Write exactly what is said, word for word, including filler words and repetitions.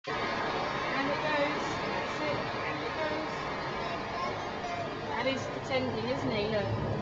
And it goes. That's it. And it goes. And he's pretending, isn't he? Look.